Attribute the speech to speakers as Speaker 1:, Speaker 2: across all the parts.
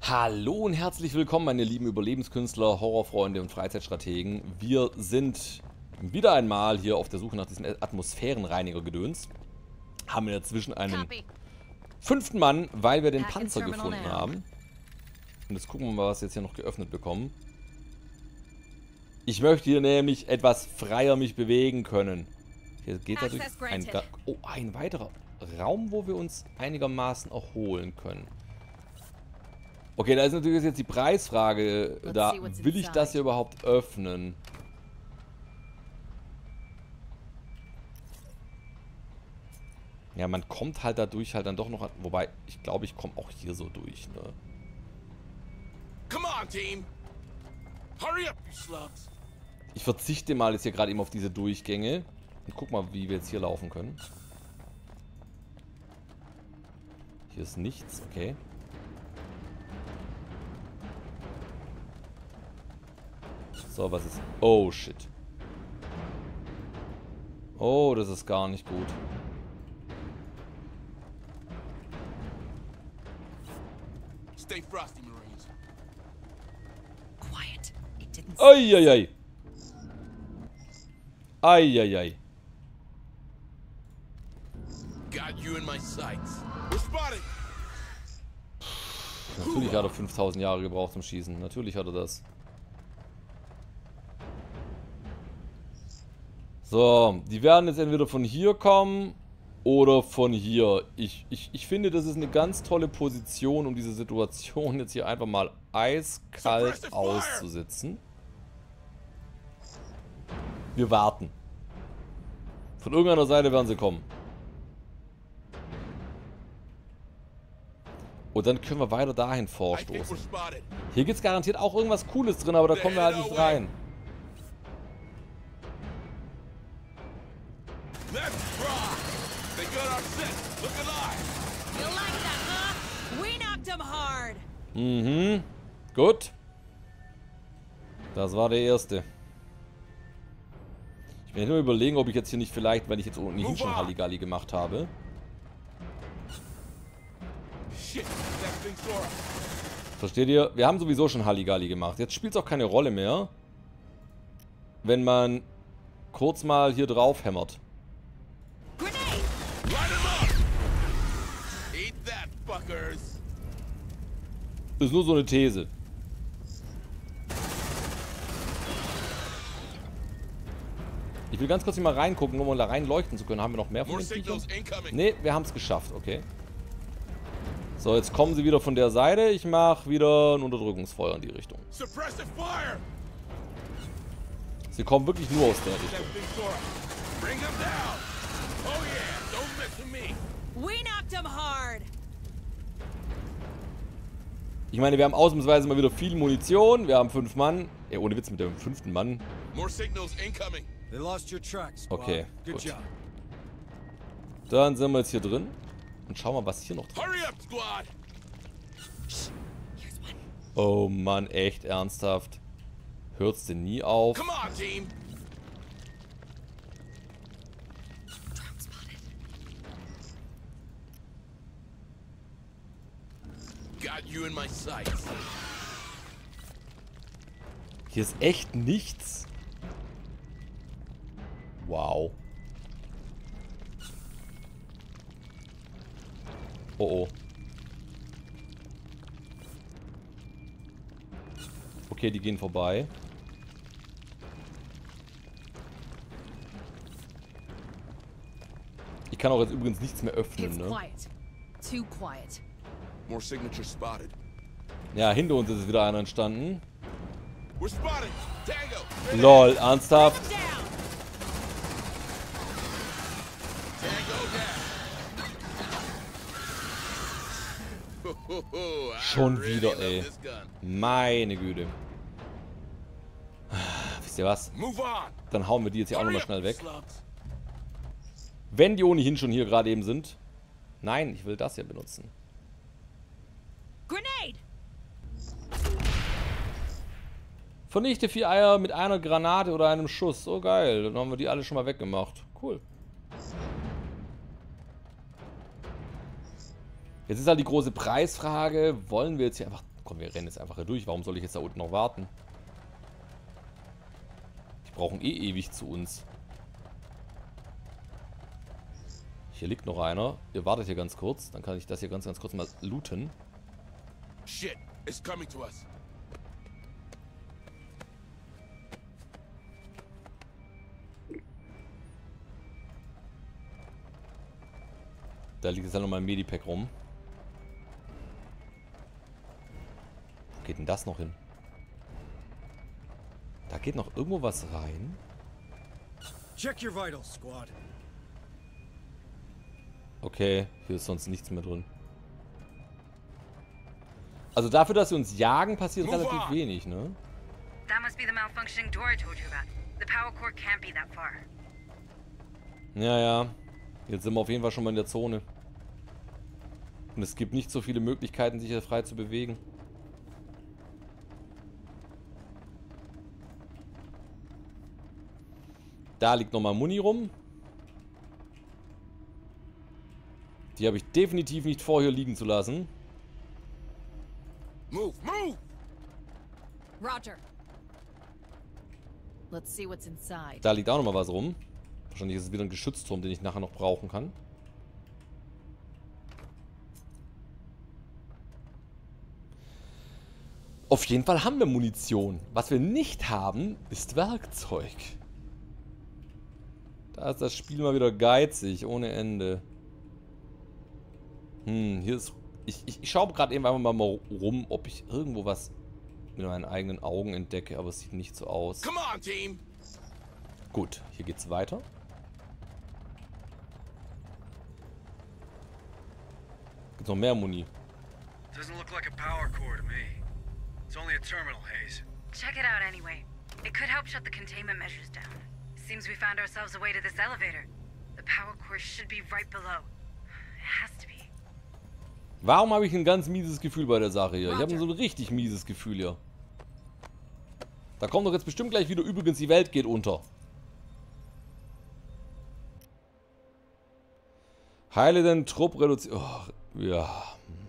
Speaker 1: Hallo und herzlich willkommen, meine lieben Überlebenskünstler, Horrorfreunde und Freizeitstrategen. Wir sind wieder einmal hier auf der Suche nach diesem Atmosphärenreiniger-Gedöns. Haben wir dazwischen einen fünften Mann, weil wir den Panzer gefunden haben. Und jetzt gucken wir mal, was wir jetzt hier noch geöffnet bekommen. Ich möchte hier nämlich etwas freier mich bewegen können. Hier geht dadurch ein weiterer Raum, wo wir uns einigermaßen erholen können. Okay, da ist natürlich jetzt die Preisfrage. Da will ich das hier überhaupt öffnen? Ja, man kommt halt dadurch halt dann doch noch... Wobei, ich glaube, ich komme auch hier so durch, ne?
Speaker 2: Come on, team. Hurry up, you slugs.
Speaker 1: Ich verzichte mal jetzt hier gerade eben auf diese Durchgänge. Und guck mal, wie wir jetzt hier laufen können. Hier ist nichts, okay. So, was ist... Oh, shit. Oh, das ist gar nicht gut.
Speaker 2: Stay frosty, Marines.
Speaker 3: Quiet. It didn't.
Speaker 1: Eieiei. Eieiei.
Speaker 2: Got you in my sights. We're spotted.
Speaker 1: Natürlich hat er 5000 Jahre gebraucht zum Schießen. Natürlich hat er das. So, die werden jetzt entweder von hier kommen oder von hier. Ich finde, das ist eine ganz tolle Position, um diese Situation jetzt hier einfach mal eiskalt auszusitzen. Wir warten. Von irgendeiner Seite werden sie kommen. Und dann können wir weiter dahin vorstoßen. Hier gibt es garantiert auch irgendwas Cooles drin, aber da kommen wir halt nicht rein. Mhm. Gut. Das war der erste. Ich werde nur überlegen, ob ich jetzt hier nicht vielleicht, weil ich jetzt ohnehin schon Halligalli gemacht habe. Versteht ihr? Wir haben sowieso schon Halligalli gemacht. Jetzt spielt es auch keine Rolle mehr, wenn man kurz mal hier drauf hämmert. Ist nur so eine These. Ich will ganz kurz hier mal reingucken, um mal da rein leuchten zu können. Haben wir noch mehr von den Viechern? Ne, wir haben es geschafft, okay. So, jetzt kommen sie wieder von der Seite. Ich mache wieder ein Unterdrückungsfeuer in die Richtung. Sie kommen wirklich nur aus der Richtung. Ich meine, wir haben ausnahmsweise mal wieder viel Munition. Wir haben 5 Mann. Ey, ohne Witz mit dem 5. Mann. Okay, gut. Dann sind wir jetzt hier drin. Und schauen mal, was hier noch drin ist. Oh Mann, echt ernsthaft. Hört's denn nie auf? Hier ist echt nichts. Wow. Oh oh. Okay, die gehen vorbei. Ich kann auch jetzt übrigens nichts mehr öffnen, ne? Ja, hinter uns ist wieder einer entstanden. LOL, ernsthaft? Schon wieder, ey. Meine Güte. Wisst ihr was? Dann hauen wir die jetzt hier auch nochmal schnell weg. Wenn die ohnehin schon hier gerade eben sind. Nein, ich will das hier benutzen. Vernichte 4 Eier mit einer Granate oder einem Schuss. So geil. Dann haben wir die alle schon mal weggemacht. Cool. Jetzt ist halt die große Preisfrage, wollen wir jetzt hier einfach Komm, wir rennen jetzt einfach hier durch. Warum soll ich jetzt da unten noch warten? Die brauchen eh ewig zu uns. Hier liegt noch einer. Ihr wartet hier ganz kurz. Dann kann ich das hier ganz kurz mal looten.
Speaker 2: Shit, it's coming to us.
Speaker 1: Da liegt jetzt halt nochmal ein Medipack rum. Wo geht denn das noch hin? Da geht noch irgendwo was rein.
Speaker 3: Check your vitals, Squad.
Speaker 1: Okay, hier ist sonst nichts mehr drin. Also dafür, dass sie uns jagen, passiert relativ wenig, ne?
Speaker 4: That must be the malfunctioning door I told you about. The power core can't be that far.
Speaker 1: Ja, ja. Jetzt sind wir auf jeden Fall schon mal in der Zone. Und es gibt nicht so viele Möglichkeiten, sich hier frei zu bewegen. Da liegt nochmal Muni rum. Die habe ich definitiv nicht vor, hier liegen zu lassen.
Speaker 2: Move, move!
Speaker 5: Roger. Let's see what's inside.
Speaker 1: Da liegt auch nochmal was rum. Wahrscheinlich ist es wieder ein Geschützturm, den ich nachher noch brauchen kann. Auf jeden Fall haben wir Munition. Was wir nicht haben, ist Werkzeug. Da ist das Spiel mal wieder geizig, ohne Ende. Hier ist... Ich schaue gerade eben einfach mal rum, ob ich irgendwo was mit meinen eigenen Augen entdecke, aber es sieht nicht so aus.
Speaker 2: Come on, team!
Speaker 1: Gut, hier geht's weiter. Gibt's noch mehr Muni?
Speaker 3: Doesn't look like a power core to me. It's only a terminal, Hayes.
Speaker 4: Check it out anyway. It could help shut the containment measures down. Seems we found ourselves a way to this elevator. The power core should be right below. It has to be.
Speaker 1: Warum habe ich ein ganz mieses Gefühl bei der Sache hier? Ich habe so ein richtig mieses Gefühl hier. Da kommt doch jetzt bestimmt gleich wieder, übrigens, die Welt geht unter. Heile den Trupp reduzieren. Oh, ja.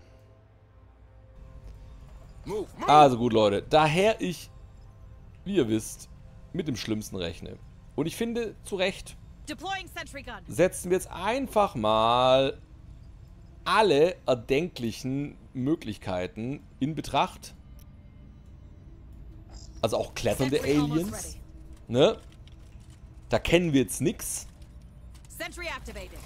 Speaker 2: Move, move!
Speaker 1: Also gut, Leute. Daher ich, wie ihr wisst, mit dem Schlimmsten rechne. Und ich finde, zu Recht,
Speaker 5: Deploying sentry gun.
Speaker 1: setzen wir jetzt einfach mal alle erdenklichen Möglichkeiten in Betracht. Also auch kletternde
Speaker 5: Sentry almost
Speaker 1: Aliens.
Speaker 5: ready.
Speaker 1: Ne? Da kennen wir jetzt nichts.
Speaker 5: Sentry activated.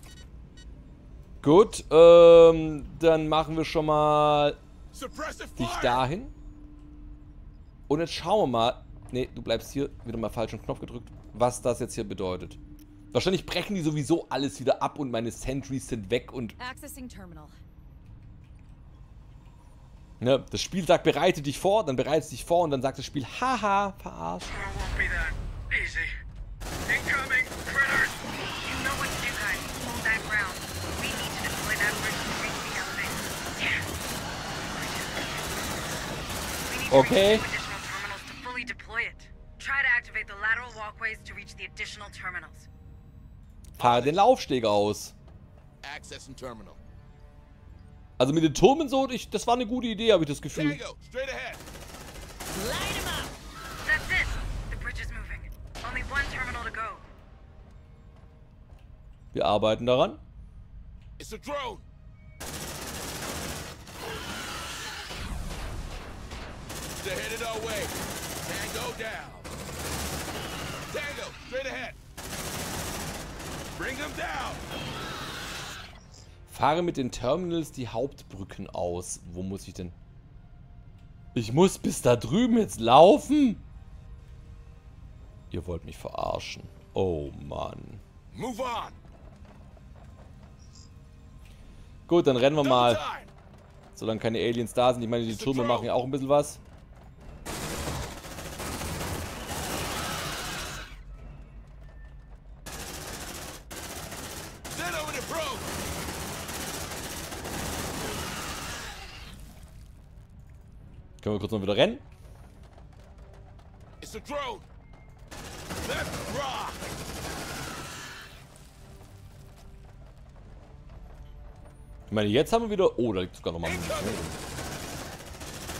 Speaker 1: Gut, dann machen wir schon mal
Speaker 2: Suppressive
Speaker 1: dich
Speaker 2: fire!
Speaker 1: dahin. Und jetzt schauen wir mal. Ne, du bleibst hier. Wieder mal falschen Knopf gedrückt. Was das jetzt hier bedeutet. Wahrscheinlich brechen die sowieso alles wieder ab und meine Sentries sind weg und...
Speaker 5: Accessing terminal.
Speaker 1: Ne, das Spiel sagt, bereite dich vor, dann bereitest dich vor und dann sagt das Spiel, haha, verarscht.
Speaker 3: It won't be that easy. Incoming, critters!
Speaker 4: You know what to do, guys. Hold that ground. We need to deploy that bridge to reach the elevator. Yeah. We need to
Speaker 1: Okay.
Speaker 4: reach two additional terminals to fully deploy it. Try to activate the lateral walkways to reach the additional terminals.
Speaker 1: Fahre den Laufsteg aus.
Speaker 2: Accessing terminal.
Speaker 1: Also mit den Turmen so, das war eine gute Idee, habe ich das Gefühl.
Speaker 2: Tango, straight ahead.
Speaker 5: Light him up.
Speaker 4: That's it. The bridge is moving. Only one terminal to go.
Speaker 1: Wir arbeiten daran.
Speaker 2: It's a drone. They're headed our way. Tango down. Tango, straight ahead. Bring them down.
Speaker 1: Fahre mit den Terminals die Hauptbrücken aus. Wo muss ich denn? Ich muss bis da drüben jetzt laufen? Ihr wollt mich verarschen. Oh Mann.
Speaker 2: Move on.
Speaker 1: Gut, dann rennen wir
Speaker 2: Double
Speaker 1: mal.
Speaker 2: time.
Speaker 1: Solange keine Aliens da sind. Ich meine, die Türme machen ja auch ein bisschen was.
Speaker 2: Zeno in the probe.
Speaker 1: Können wir kurz mal wieder rennen?
Speaker 2: It's a drone. Let's rock.
Speaker 1: Ich meine, jetzt haben wir wieder... Oh, da liegt sogar nochmal...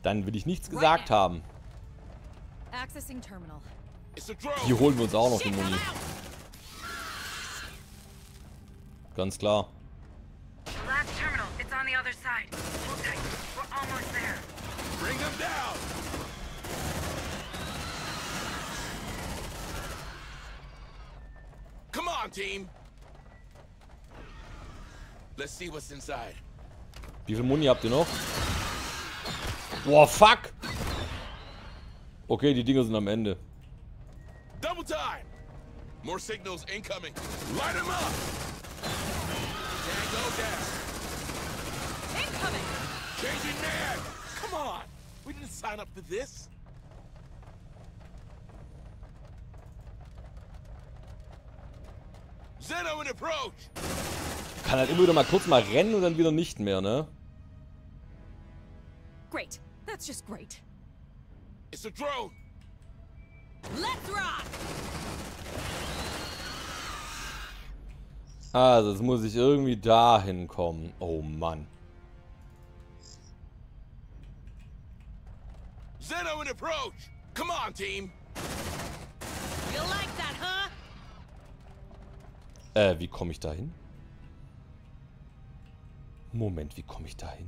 Speaker 1: Dann will ich nichts gesagt haben.
Speaker 5: Accessing terminal.
Speaker 2: It's a drone.
Speaker 1: Hier holen wir uns auch noch die Muni. Ganz klar.
Speaker 4: The last terminal, it's on the other side. Hold tight. We're almost there.
Speaker 2: Bring them down. Come on, team. Let's see what's inside.
Speaker 1: Wie viel Muni habt ihr noch? Boah, fuck! Okay, die Dinger sind am Ende.
Speaker 2: Double time. More signals incoming. Light them up. Tango down.
Speaker 5: Incoming!
Speaker 2: Changing man. Come on. We didn't sign up for this. Zeno in approach.
Speaker 1: Kann halt immer wieder mal kurz mal rennen und dann wieder nicht mehr, ne?
Speaker 5: Great. That's just great.
Speaker 2: It's a drone.
Speaker 5: Let's rock!
Speaker 1: Also, jetzt muss ich irgendwie dahin kommen. Oh Mann.
Speaker 2: Zeno in approach. Come on, team.
Speaker 5: You like that, huh?
Speaker 1: Wie komme ich dahin? Moment, wie komme ich dahin?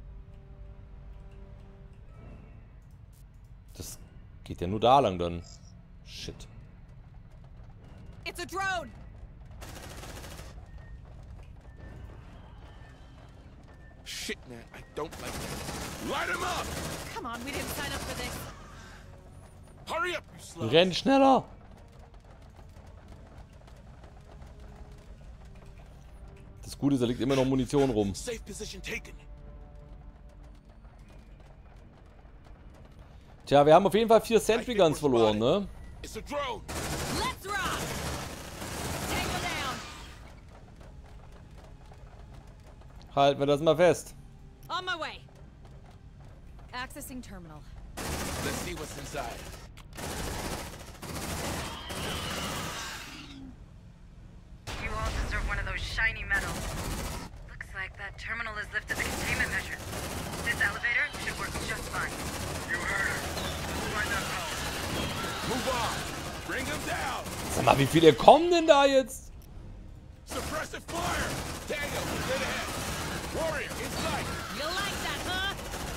Speaker 1: Das geht ja nur da lang dann. Shit.
Speaker 5: It's a drone!
Speaker 2: Shit, man. I don't like that. Light him up.
Speaker 5: Come on, we didn't sign up for this.
Speaker 2: Hurry up, you slugs.
Speaker 1: Renn schneller! Das Gute ist, da liegt immer noch Munition rum.
Speaker 2: Safe position taken.
Speaker 1: Tja, wir haben auf jeden Fall 4 Sentry Guns verloren, ne?
Speaker 2: It's a drone.
Speaker 5: Let's rock! Tango down!
Speaker 1: Halten wir das mal fest.
Speaker 5: On my way. Accessing terminal.
Speaker 2: Let's see what's inside.
Speaker 4: You all deserve one of those shiny medals. Looks like that terminal has lifted the containment measures. This elevator should work just fine.
Speaker 3: You heard her. Let's find that power.
Speaker 2: Move on. Bring him down.
Speaker 1: Sag mal, wie viele kommen denn da jetzt?
Speaker 2: Suppressive fire. Tango, straight ahead. Warrior, in sight.
Speaker 5: You like that, huh?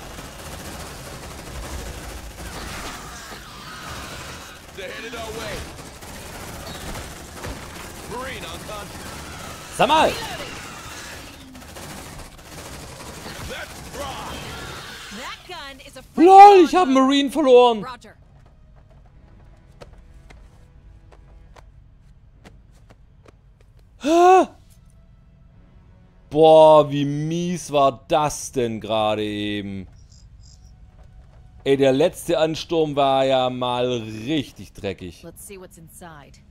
Speaker 2: They're headed our way. Marine on conscious.
Speaker 1: Sag mal!
Speaker 2: Let's rock.
Speaker 5: That gun is a
Speaker 1: LOL, ich habe einen Marine verloren!
Speaker 5: Roger.
Speaker 1: Boah, wie mies war das denn gerade eben? Ey, der letzte Ansturm war ja mal richtig dreckig.
Speaker 5: Let's see what's inside.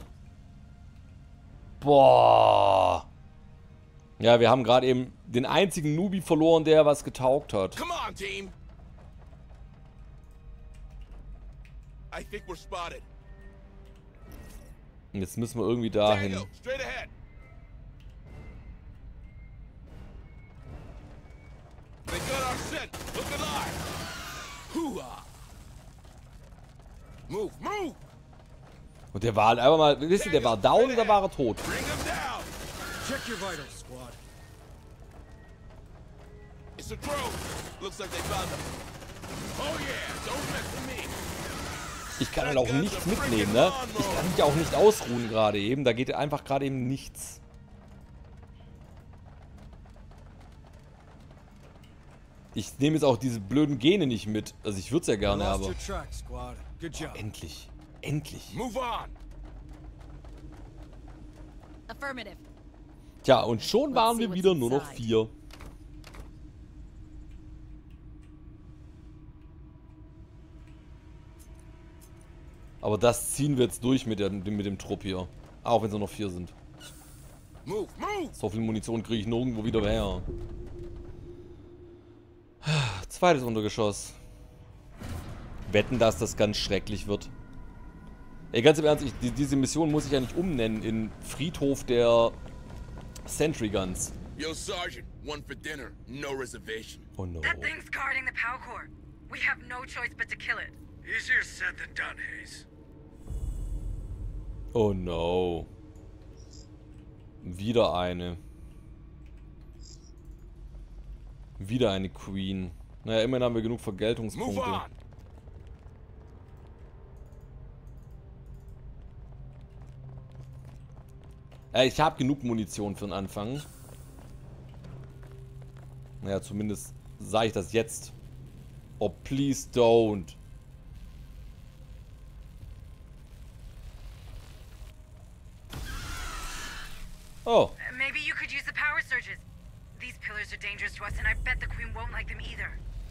Speaker 1: Boah. Ja, wir haben gerade eben den einzigen Nubi verloren, der was getaugt hat.
Speaker 2: Come on, team. I think we're spotted.
Speaker 1: Und jetzt müssen wir irgendwie dahin.
Speaker 2: Tango, straight ahead. They got our scent. Look alive. Hoo-ah. Move, move.
Speaker 1: Und der war halt einfach mal, wisst ihr, der war down oder war er tot?
Speaker 2: Bring him down.
Speaker 3: Check your vitals, squad.
Speaker 2: It's a drone. Looks like they found them. Oh yeah, don't mess with me.
Speaker 1: Ich kann halt auch nichts mitnehmen, ne? Ich kann mich auch nicht ausruhen gerade eben. Da geht einfach gerade eben nichts. Ich nehme jetzt auch diese blöden Gene nicht mit. Also ich würde es ja gerne,
Speaker 3: Lost
Speaker 1: aber...
Speaker 3: your track, squad. Good job.
Speaker 1: Endlich. Endlich.
Speaker 2: Move on.
Speaker 5: Affirmative.
Speaker 1: Tja, und schon waren wir wieder nur noch 4. Aber das ziehen wir jetzt durch mit dem Trupp hier. Auch wenn es nur noch 4 sind.
Speaker 2: Move, move.
Speaker 1: So viel Munition kriege ich nirgendwo wieder her. Zweites Untergeschoss. Wetten, dass das ganz schrecklich wird. Ey, ganz im Ernst, diese Mission muss ich ja nicht umnennen in Friedhof der Sentry Guns.
Speaker 2: Yo, Sergeant, one for dinner, no reservation.
Speaker 1: Oh no.
Speaker 4: That thing's guarding the power core. We have no choice but to kill it.
Speaker 3: Easier said than done, Hayes.
Speaker 1: Oh no. Wieder eine. Wieder eine Queen. Naja, immerhin haben wir genug
Speaker 2: Move
Speaker 1: Vergeltungspunkte.
Speaker 2: on.
Speaker 1: Ich habe genug Munition für den Anfang. Naja, zumindest sage ich das jetzt. Oh, please don't. Oh.
Speaker 4: Maybe you could use the power surges. These pillars are dangerous to us, and I bet the Queen won't like them either.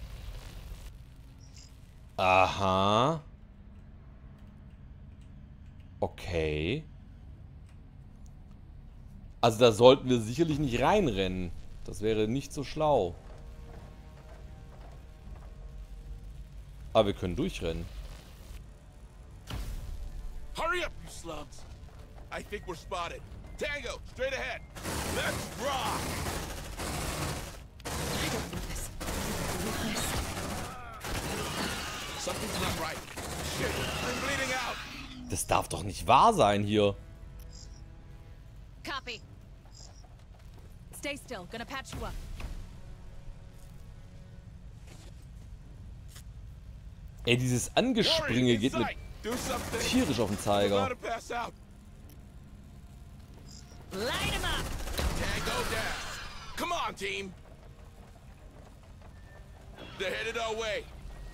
Speaker 1: Aha. Okay. Also da sollten wir sicherlich nicht reinrennen. Das wäre nicht so schlau. Aber wir können durchrennen.
Speaker 2: Hurry up, you slugs. I think we're spotted. Tango, straight ahead. Let's rock. Something's not right. Shit, I'm bleeding out.
Speaker 1: Das darf doch nicht wahr sein hier.
Speaker 5: Copy. Stay still. Gonna patch you up.
Speaker 1: Ey, dieses Angespringe geht mir
Speaker 2: Do something.
Speaker 1: tierisch auf den
Speaker 2: About
Speaker 1: Zeiger.
Speaker 2: to pass out.
Speaker 5: Light him up.
Speaker 2: Tango down. Come on, team. They're headed our way.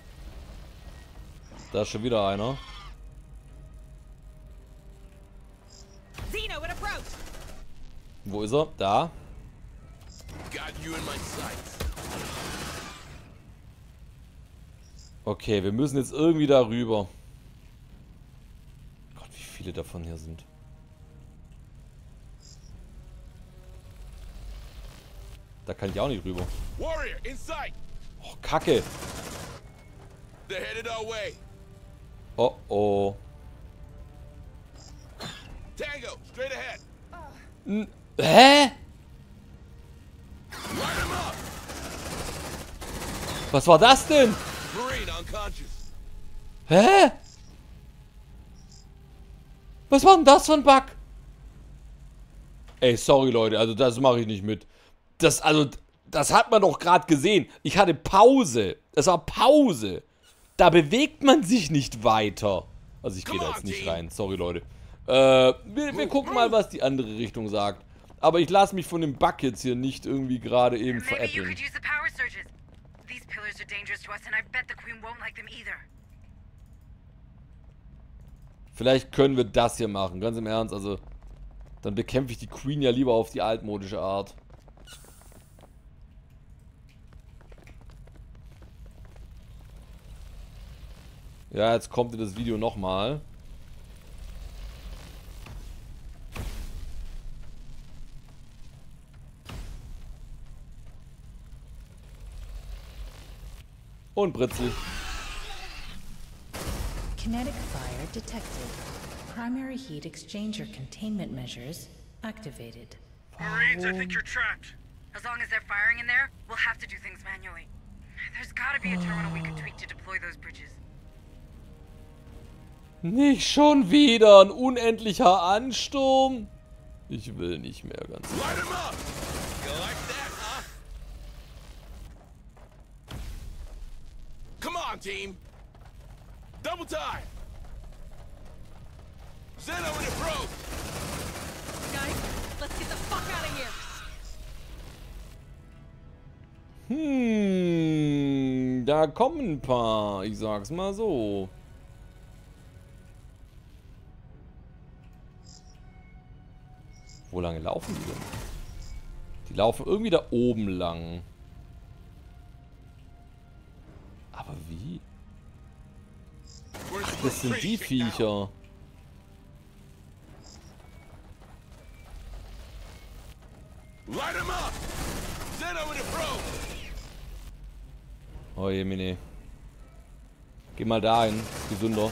Speaker 1: Da ist schon wieder einer.
Speaker 5: Xeno in approach.
Speaker 1: Wo ist er? Da.
Speaker 2: Got you in my sights.
Speaker 1: Okay, wir müssen jetzt irgendwie darüber. Gott, wie viele davon hier sind. Da kann ich auch nicht rüber.
Speaker 2: Warrior, in sight.
Speaker 1: Oh, Kacke.
Speaker 2: They're headed our way.
Speaker 1: Oh, oh.
Speaker 2: Tango, straight ahead.
Speaker 1: Hä?
Speaker 2: Light him up.
Speaker 1: Was war das denn?
Speaker 2: Marine unconscious.
Speaker 1: Hä? Was war denn das für ein Bug? Ey, sorry Leute, also das mache ich nicht mit. Das hat man doch gerade gesehen. Ich hatte Pause. Es war Pause. Da bewegt man sich nicht weiter. Also ich gehe da jetzt nicht rein. Sorry Leute. Wir gucken mal, was die andere Richtung sagt. Aber ich lasse mich von dem Bug jetzt hier nicht irgendwie gerade eben
Speaker 4: Maybe you
Speaker 1: veräppeln.
Speaker 4: could use the power surges. These pillars are dangerous to us, and I bet the Queen won't like them either.
Speaker 1: Vielleicht können wir das hier machen. Ganz im Ernst, also dann bekämpfe ich die Queen ja lieber auf die altmodische Art. Ja, jetzt kommt in das Video nochmal. Und Britzel.
Speaker 6: Kinetic fire detected. Primary heat exchanger containment measures activated.
Speaker 3: Marines, I think you're trapped.
Speaker 4: As long as they're firing in there, we'll have to do things manually. There's gotta be a terminal we can tweak to deploy those bridges.
Speaker 1: Nicht schon wieder ein unendlicher Ansturm. Ich will nicht mehr ganz.
Speaker 2: Light him up. You like that, huh? Come on, team. Double time. Zeno in approach.
Speaker 5: Guys, let's get the fuck out of here.
Speaker 1: Da kommen ein paar. Ich sag's mal so. Wo lange laufen die denn? Die laufen irgendwie da oben lang. Aber wie? Ach, das sind die Viecher.
Speaker 2: Light him up. Zeno in approach.
Speaker 1: Oh je, Mine. Geh mal dahin. Ist gesünder.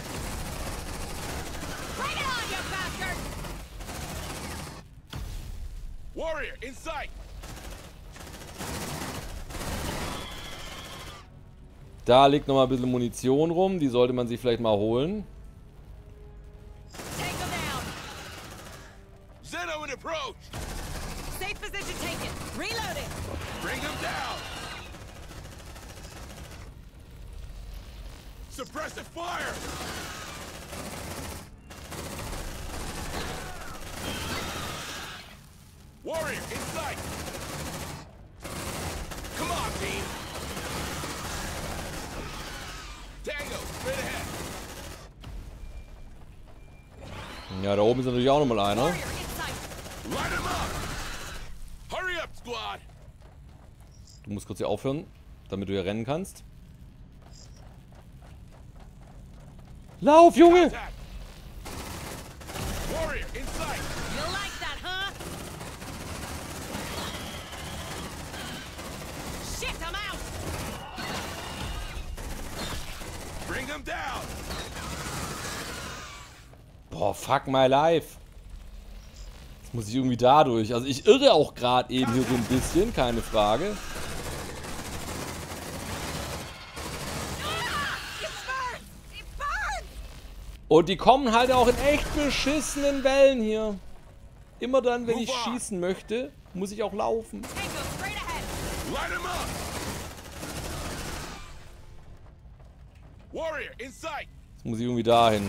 Speaker 5: Bring it on, you bastard!
Speaker 2: Warrior in sight.
Speaker 1: Da liegt nochmal ein bisschen Munition rum. Die sollte man sich vielleicht mal holen.
Speaker 5: Take him down.
Speaker 2: Zeno in approach!
Speaker 5: Safe position taken. Reloading.
Speaker 2: Bring him down! Suppressive fire! Warrior, in sight! Come on, team! Tango, straight ahead!
Speaker 1: Ja, da oben ist natürlich auch nochmal einer.
Speaker 5: Warrior in sight.
Speaker 2: Light him up! Hurry up, squad!
Speaker 1: Du musst kurz hier aufhören, damit du hier rennen kannst. Lauf, Junge!
Speaker 2: Contact! Warrior, in sight!
Speaker 5: You like that, huh? Shit, I'm out.
Speaker 2: Bring him down!
Speaker 1: Boah, fuck my life. Jetzt muss ich irgendwie da durch. Also ich irre auch gerade eben hier so ein bisschen, keine Frage. Und die kommen halt auch in echt beschissenen Wellen hier. Immer dann, wenn ich schießen möchte, muss ich auch laufen.
Speaker 5: Tango, straight ahead.
Speaker 2: Light him up! Warrior, in sight!
Speaker 1: Jetzt muss ich irgendwie dahin.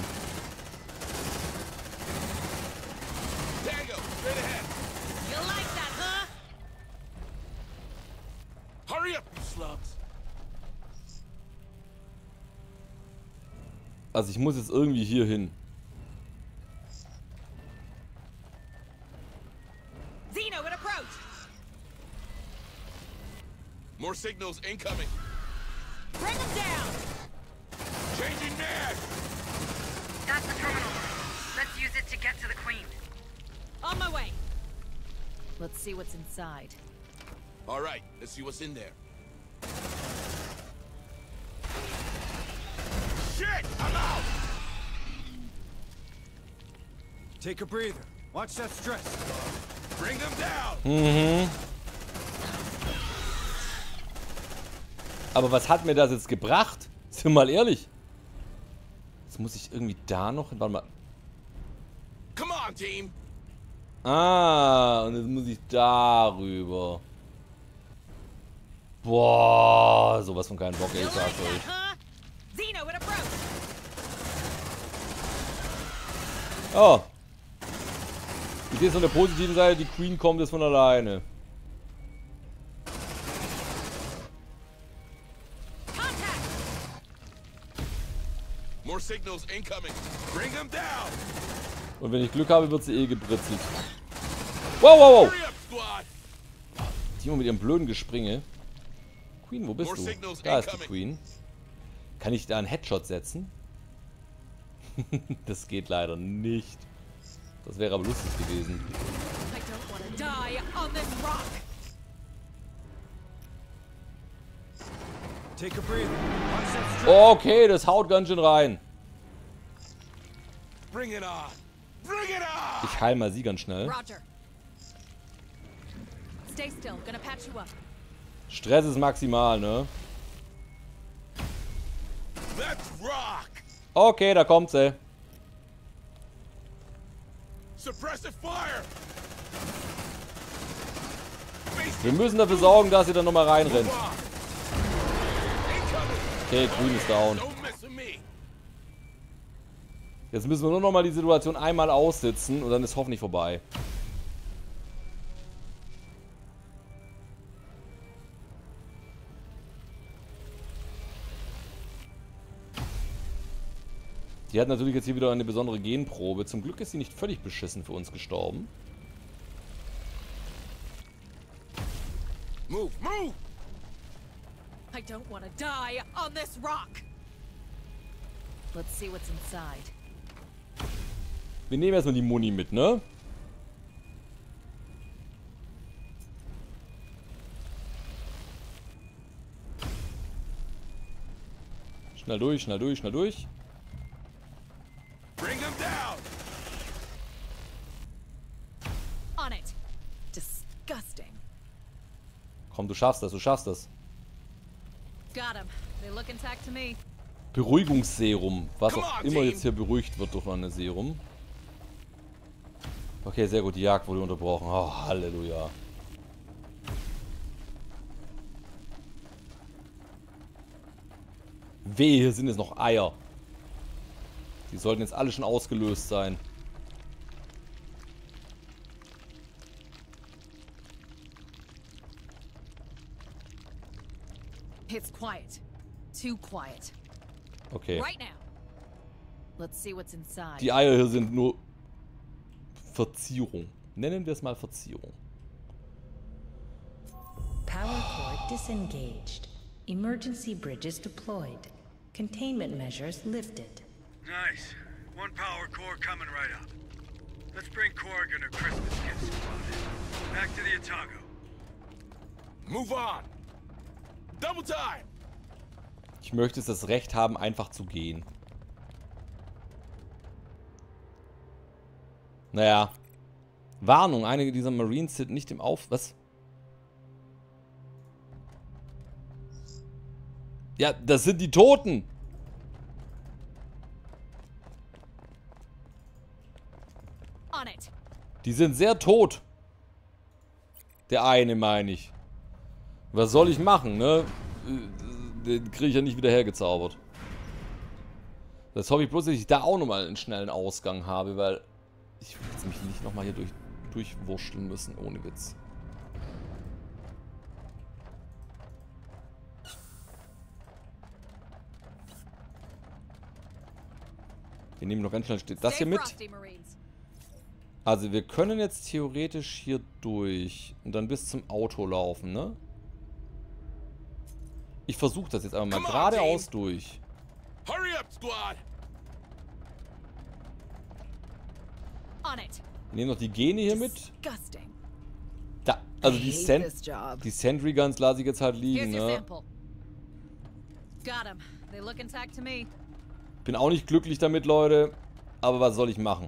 Speaker 2: Tango, straight ahead!
Speaker 5: You like that, huh?
Speaker 2: Hurry up, you slubs!
Speaker 1: Also ich muss jetzt irgendwie hier hin.
Speaker 5: Zeno in approach.
Speaker 2: More signals incoming!
Speaker 5: Bring him down.
Speaker 2: Changing mag!
Speaker 4: That's the terminal. Let's use it to get to the Queen.
Speaker 5: On my way. Let's see what's inside.
Speaker 2: Alright, let's see what's in there. Shit! I'm out!
Speaker 7: Take a breather. Watch that stress.
Speaker 2: Bring them down!
Speaker 1: Mhm. Aber was hat mir das jetzt gebracht? Sind wir mal ehrlich. Jetzt muss ich irgendwie da noch hin. Warte mal.
Speaker 2: Come on, team!
Speaker 1: Ah, und jetzt muss ich darüber. Boah, sowas von keinen Bock, ey,
Speaker 5: You
Speaker 1: ich
Speaker 5: like
Speaker 1: sag's
Speaker 5: that,
Speaker 1: euch.
Speaker 5: huh? Zeno in approach.
Speaker 1: Oh. Ich sehe es von der positiven Seite, die Queen kommt jetzt von alleine.
Speaker 5: Contact.
Speaker 2: More signals incoming! Bring them down!
Speaker 1: Und wenn ich Glück habe, wird sie eh gebritzelt. Wow, wow, wow.
Speaker 2: Hurry up, squad!
Speaker 1: Die immer mit ihrem blöden Gespringe. Queen, wo bist
Speaker 2: More
Speaker 1: du?
Speaker 2: signals
Speaker 1: Da ist die
Speaker 2: incoming.
Speaker 1: Queen. Kann ich da einen Headshot setzen? Das geht leider nicht. Das wäre aber lustig gewesen.
Speaker 5: I don't want to die on this rock.
Speaker 7: Take a breather. Watch that stress.
Speaker 1: Okay, das haut ganz schön rein.
Speaker 2: Bring it on! Bring it on!
Speaker 1: Ich heil mal sie ganz schnell.
Speaker 5: Roger. Stay still. Gonna patch you up.
Speaker 1: Stress ist maximal, ne?
Speaker 2: Let's rock!
Speaker 1: Okay, da kommt sie.
Speaker 2: Suppressive fire! Face
Speaker 1: Wir müssen dafür sorgen, dass sie dann nochmal reinrennt.
Speaker 2: on! Incoming!
Speaker 1: Okay, Queen ist down.
Speaker 2: Don't mess with me!
Speaker 1: Jetzt müssen wir nur nochmal die Situation einmal aussitzen und dann ist hoffentlich vorbei. Die hat natürlich jetzt hier wieder eine besondere Genprobe. Zum Glück ist sie nicht völlig beschissen für uns gestorben.
Speaker 2: Move, move!
Speaker 5: I don't want to die on this rock. Let's see what's inside.
Speaker 1: Wir nehmen erstmal die Muni mit, ne? Schnell durch, schnell durch, schnell durch.
Speaker 2: Bring him down!
Speaker 5: On it. Disgusting.
Speaker 1: Komm, du schaffst das, du schaffst das.
Speaker 5: Got him. They look intact to me.
Speaker 1: Beruhigungsserum. Was
Speaker 2: Come
Speaker 1: auch
Speaker 2: on,
Speaker 1: immer
Speaker 2: team.
Speaker 1: jetzt hier beruhigt wird durch eine Serum. Okay, sehr gut. Die Jagd wurde unterbrochen. Oh, Halleluja. Wehe, hier sind jetzt noch Eier. Die sollten jetzt alle schon ausgelöst sein.
Speaker 5: It's quiet. Too quiet.
Speaker 1: Okay.
Speaker 5: Right now. Let's see what's inside.
Speaker 1: Die Eier hier sind nur Verzierung. Nennen wir es mal Verzierung.
Speaker 6: Power core disengaged. Emergency bridges deployed. Containment measures lifted.
Speaker 3: Nice. One power core coming right up. Let's bring Corrigan her Christmas gift spotted. Back to the Otago.
Speaker 2: Move on. Double time.
Speaker 1: Ich möchte es das Recht haben, einfach zu gehen. Naja. Warnung, einige dieser Marines sind nicht im Was? Ja, das sind die Toten.
Speaker 5: On it.
Speaker 1: Die sind sehr tot. Der eine, meine ich. Was soll ich machen, ne? Den kriege ich ja nicht wieder hergezaubert. Das hoffe ich bloß, dass ich da auch nochmal einen schnellen Ausgang habe, weil ich will jetzt mich nicht nochmal hier durchwurschteln müssen, ohne Witz. Wir nehmen noch ganz schnell das hier mit.
Speaker 5: Frosty, Marines.
Speaker 1: Also wir können jetzt theoretisch hier durch und dann bis zum Auto laufen, ne? Ich versuche das jetzt einfach mal
Speaker 2: Come on,
Speaker 1: geradeaus
Speaker 2: team.
Speaker 1: durch.
Speaker 2: Hurry up, squad.
Speaker 5: On it.
Speaker 1: Wir nehmen noch die Gene hier mit.
Speaker 5: Disgusting.
Speaker 1: Da, also
Speaker 5: I
Speaker 1: die,
Speaker 5: hate this job.
Speaker 1: die Sentry Guns lasse ich jetzt halt liegen,
Speaker 5: Here's your
Speaker 1: ne?
Speaker 5: sample. Got 'em. They look intact to me.
Speaker 1: Bin auch nicht glücklich damit, Leute. Aber was soll ich machen?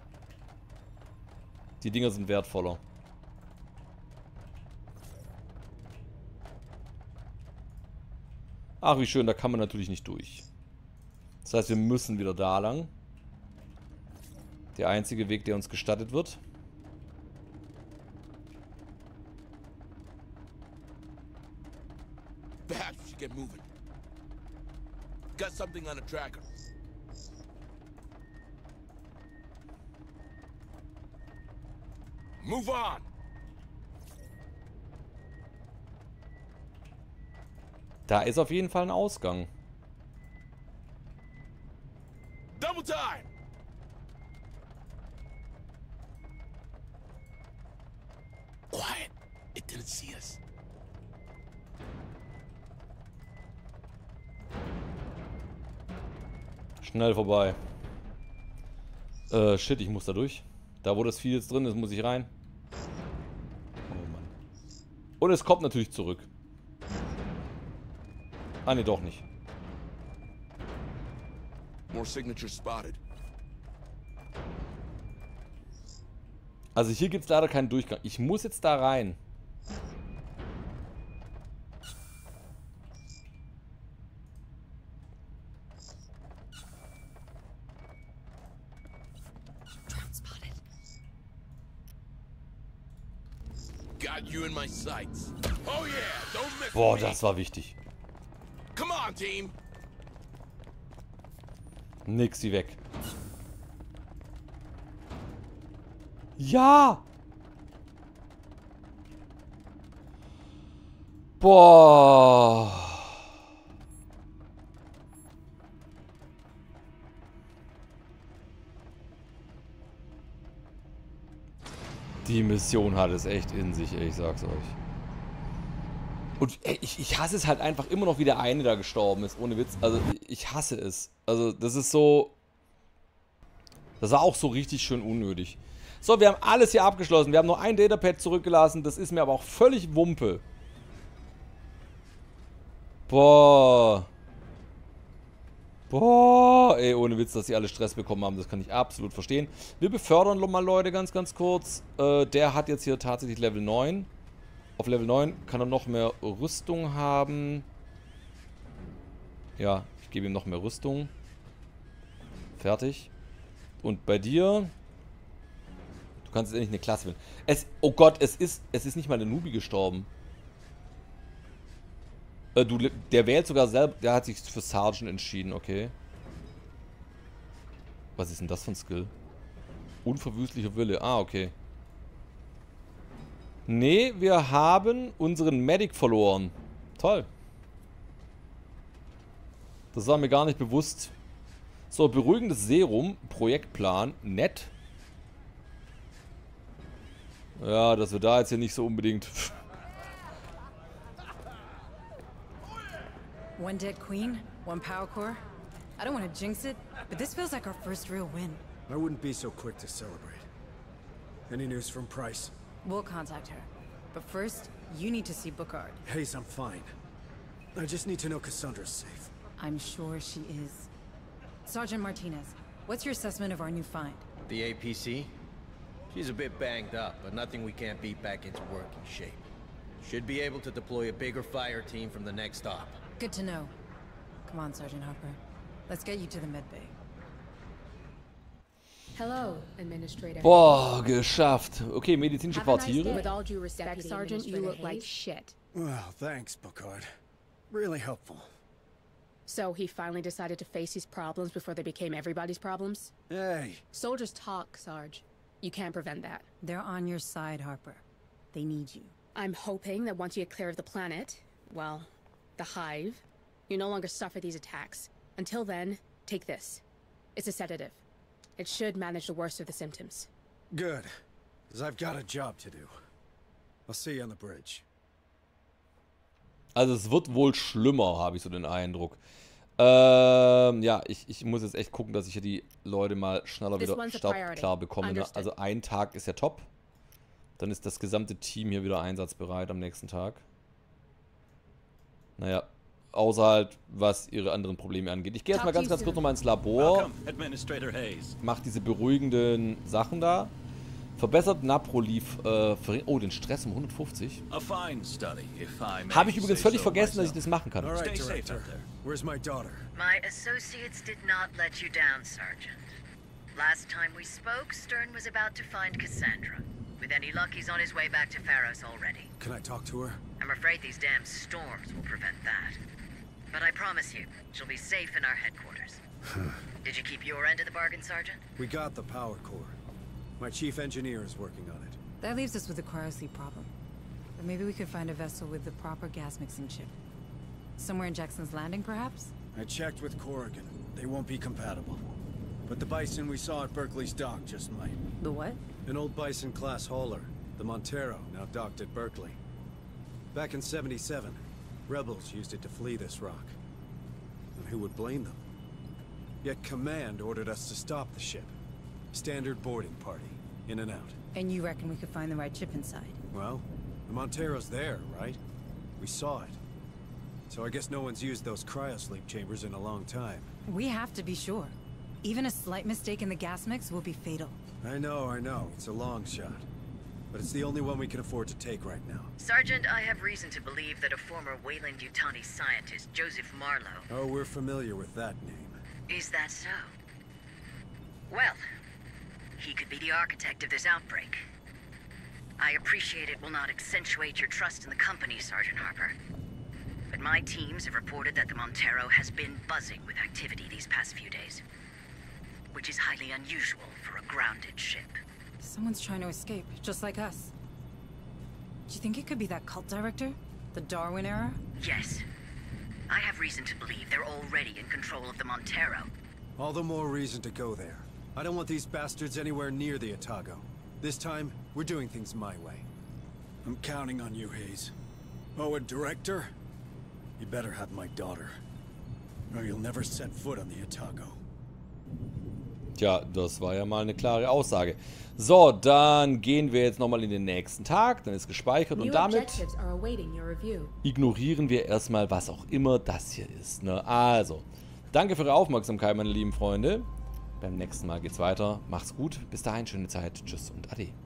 Speaker 1: Die Dinger sind wertvoller. Ach, wie schön, da kann man natürlich nicht durch. Das heißt, wir müssen wieder da lang. Der einzige Weg, der uns gestattet wird.
Speaker 2: Perhaps we should get moving. Got something on the tracker. Move on.
Speaker 1: Da ist auf jeden Fall ein Ausgang.
Speaker 2: Double time. Quiet. It didn't see us.
Speaker 1: Schnell vorbei. Shit, ich muss da durch. Da, wo das Vieh jetzt drin ist, muss ich rein. Oh Mann. Und es kommt natürlich zurück. Ah, ne, doch nicht.
Speaker 2: More signatures spotted.
Speaker 1: Also hier gibt es leider keinen Durchgang. Ich muss jetzt da rein.
Speaker 2: Got you in my sights. Oh yeah, don't miss
Speaker 1: Boah,
Speaker 2: me.
Speaker 1: das war wichtig.
Speaker 2: Come on, team.
Speaker 1: Nix, sie weg. Ja! Boah. Die Mission hat es echt in sich, ey, ich sag's euch. Und ey, ich hasse es halt einfach immer noch, wie der eine da gestorben ist, ohne Witz. Also, ich hasse es. Also, das ist so... Das war auch so richtig schön unnötig. So, wir haben alles hier abgeschlossen. Wir haben nur ein Datapad zurückgelassen. Das ist mir aber auch völlig Wumpe. Boah. Boah. Ey, ohne Witz, dass sie alle Stress bekommen haben. Das kann ich absolut verstehen. Wir befördern mal Leute ganz kurz. Der hat jetzt hier tatsächlich Level 9. Auf Level 9 kann er noch mehr Rüstung haben. Ja, ich gebe ihm noch mehr Rüstung. Fertig. Und bei dir... Du kannst jetzt endlich eine Klasse wählen. Oh Gott, es ist nicht mal der Nubi gestorben. Der wählt sogar selber... Der hat sich für Sergeant entschieden, okay. Was ist denn das für ein Skill? Unverwüstlicher Wille. Ah, okay. Nee, wir haben unseren Medic verloren. Toll. Das war mir gar nicht bewusst. So, beruhigendes Serum, Projektplan, nett. Ja, dass wir da jetzt hier nicht so unbedingt...
Speaker 6: One dead queen, one power core. I don't want to jinx it, but this feels like our first real win.
Speaker 7: I wouldn't be so quick to celebrate. Any news from Price?
Speaker 6: We'll contact her. But first, you need to see Bookard.
Speaker 7: Hayes, I'm fine. I just need to know Cassandra's safe.
Speaker 6: I'm sure she is. Sergeant Martinez, what's your assessment of our new find?
Speaker 8: The APC? She's a bit banged up, but nothing we can't beat back into working shape. Should be able to deploy a bigger fire team from the next stop.
Speaker 6: Good to know. Come on, Sergeant Harper. Let's get you to the medbay.
Speaker 9: Hello, Administrator.
Speaker 1: Boah, geschafft. Okay, medizinische Quartiere.
Speaker 9: With all due respect, Sergeant, you look like shit.
Speaker 7: Well, thanks, Bookard. Really helpful.
Speaker 9: So he finally decided to face his problems before they became everybody's problems?
Speaker 7: Hey.
Speaker 9: Soldiers talk, Sarge. You can't prevent that.
Speaker 6: They're on your side, Harper. They need you.
Speaker 9: I'm hoping that once you get clear of the planet, well, the Hive, you no longer suffer these attacks. Until then, take this. It's a sedative. It should manage the worst of the symptoms.
Speaker 7: Good. Because I've got a job to do. I'll see you on the bridge.
Speaker 1: Also es wird wohl schlimmer, habe ich so den Eindruck. Ja, ich muss jetzt echt gucken, dass ich hier die Leute mal schneller wieder staubklar bekomme. Ne? Also ein Tag ist ja top. Dann ist das gesamte Team hier wieder einsatzbereit am nächsten Tag. Naja, außer halt, was ihre anderen Probleme angeht. Ich gehe jetzt mal ganz kurz nochmal ins Labor. Mach diese beruhigenden Sachen da. Verbessert Naprolief, oh, den Stress um 150. Habe ich übrigens völlig vergessen, dass ich das machen kann.
Speaker 7: Alright, Director. Where's my daughter?
Speaker 4: My associates did not let you down, Sergeant. Last time we spoke, Stern was about to find Cassandra. With any luck, he's on his way back to Pharos already.
Speaker 7: Can I talk to her?
Speaker 4: I'm afraid these damn storms will prevent that. But I promise you, she'll be safe in our headquarters. Did you keep your end of the bargain, Sergeant?
Speaker 7: We got the power core. My chief engineer is working on it.
Speaker 6: That leaves us with a cryosleep problem. But maybe we could find a vessel with the proper gas mixing chip. Somewhere in Jackson's Landing, perhaps?
Speaker 7: I checked with Corrigan. They won't be compatible. But the Bison we saw at Berkeley's dock just might.
Speaker 6: The what?
Speaker 7: An old Bison-class hauler, the Montero, now docked at Berkeley. Back in '77, rebels used it to flee this rock. And who would blame them? Yet Command ordered us to stop the ship. Standard boarding party, in and out.
Speaker 6: And you reckon we could find the right chip inside?
Speaker 7: Well, the Montero's there, right? We saw it. So I guess no one's used those cryosleep chambers in a long time.
Speaker 6: We have to be sure. Even a slight mistake in the gas mix will be fatal.
Speaker 7: I know. It's a long shot. But it's the only one we can afford to take right now.
Speaker 4: Sergeant, I have reason to believe that a former Weyland-Yutani scientist, Joseph Marlowe...
Speaker 7: Oh, we're familiar with that name.
Speaker 4: Is that so? Well, he could be the architect of this outbreak. I appreciate it will not accentuate your trust in the company, Sergeant Harper. But my teams have reported that the Montero has been buzzing with activity these past few days. Which is highly unusual for a grounded ship.
Speaker 6: Someone's trying to escape, just like us. Do you think it could be that cult director? The Darwin era?
Speaker 4: Yes. I have reason to believe they're already in control of the Montero.
Speaker 7: All the more reason to go there. I don't want these bastards anywhere near the Otago. This time, we're doing things my way. I'm counting on you, Hayes. Oh, and Director? You better have my daughter. Or you'll never set foot on the Otago.
Speaker 1: Tja, das war ja mal eine klare Aussage. So, dann gehen wir jetzt nochmal in den nächsten Tag. Dann ist gespeichert und damit ignorieren wir erstmal, was auch immer das hier ist. Ne? Also, danke für eure Aufmerksamkeit, meine lieben Freunde. Beim nächsten Mal geht's weiter. Macht's gut. Bis dahin, schöne Zeit. Tschüss und Ade.